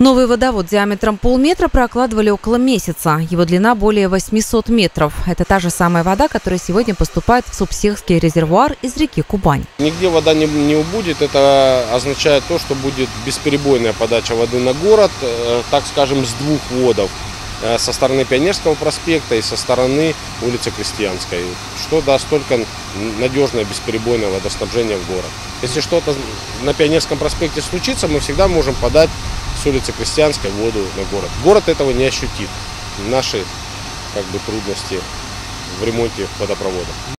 Новый водовод диаметром полметра прокладывали около месяца. Его длина более 800 метров. Это та же самая вода, которая сегодня поступает в Субсехский резервуар из реки Кубань. Нигде вода не убудет. Это означает то, что будет бесперебойная подача воды на город, так скажем, с двух вводов. Со стороны Пионерского проспекта и со стороны улицы Крестьянской, что даст только надежное бесперебойное водоснабжение в город. Если что-то на Пионерском проспекте случится, мы всегда можем подать с улицы Крестьянской воду на город. Город этого не ощутит. Наши трудности в ремонте водопровода.